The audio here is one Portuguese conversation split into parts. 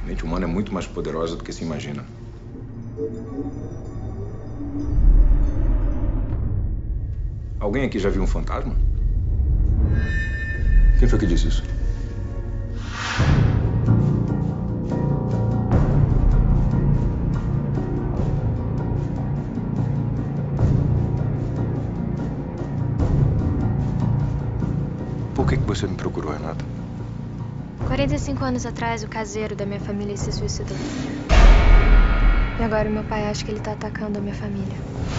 A mente humana é muito mais poderosa do que se imagina. Alguém aqui já viu um fantasma? Quem foi que disse isso? Por que você me procurou, Renata? 45 anos atrás, o caseiro da minha família se suicidou. E agora o meu pai acha que ele tá atacando a minha família.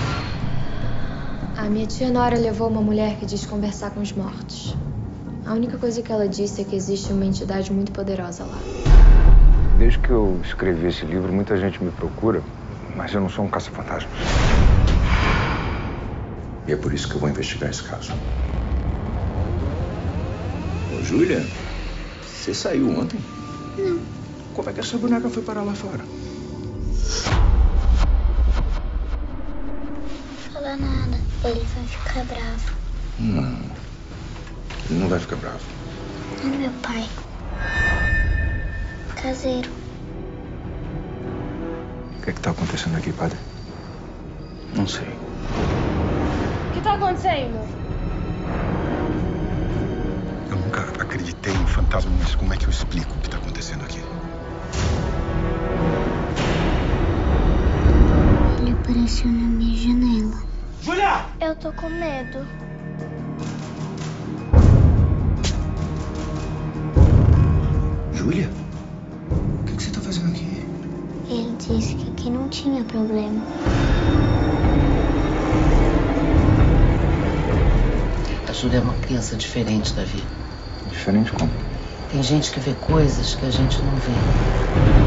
A minha tia Nora levou uma mulher que diz conversar com os mortos. A única coisa que ela disse é que existe uma entidade muito poderosa lá. Desde que eu escrevi esse livro, muita gente me procura, mas eu não sou um caça-fantasma. E é por isso que eu vou investigar esse caso. Ô, Júlia, você saiu ontem? Não. Como é que essa boneca foi parar lá fora? Não fala nada. Ele vai ficar bravo. Não. Ele não vai ficar bravo. É meu pai. Caseiro. O que é que tá acontecendo aqui, padre? Não sei. O que tá acontecendo? Eu nunca acreditei em fantasma, mas como é que eu explico o que tá acontecendo aqui? Ele apareceu na minha janela. Júlia! Eu tô com medo. Júlia? O que você tá fazendo aqui? Ele disse que aqui não tinha problema. A Júlia é uma criança diferente, Davi. Diferente como? Tem gente que vê coisas que a gente não vê.